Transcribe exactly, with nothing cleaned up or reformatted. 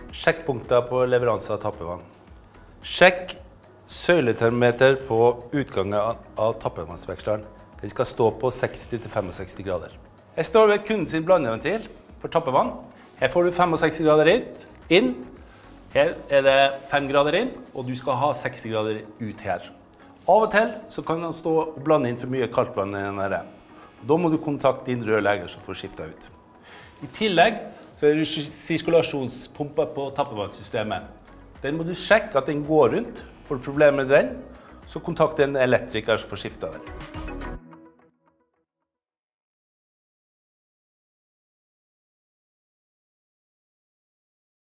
Sjekkpunkter på leveranse av tappevann. Sjekk søyletermometer på utgangen av tappevannsveksleren. Den skal stå på seksti til sekstifem grader. Jeg står ved kunden sin blandeventil for tappevann. Her får du sekstifem grader inn. Her er det fem grader inn, og du skal ha seksti grader ut her. Av og til så kan den stå og blande inn for mye kaldt vann i denne. Da må du kontakte din rørlegger som får skiftet ut. I tillegg så er det sirkulasjonspumpe på tappevannssystemet. Den må du sjekke at den går rundt. Får du problemer med den, så kontakt en elektriker som får skiftet den.